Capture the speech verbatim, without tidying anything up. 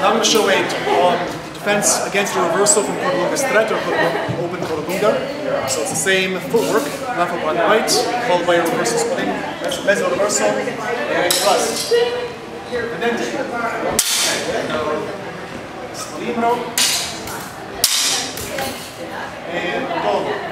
Now I'm going to show a um, defense against the Riverso from Coda Lunga Stretta or Coda Open Coda Lunga. So it's the same footwork, left foot on the right, followed by a reversal spinning, mezzo reverso, and plus. And then libro and todo.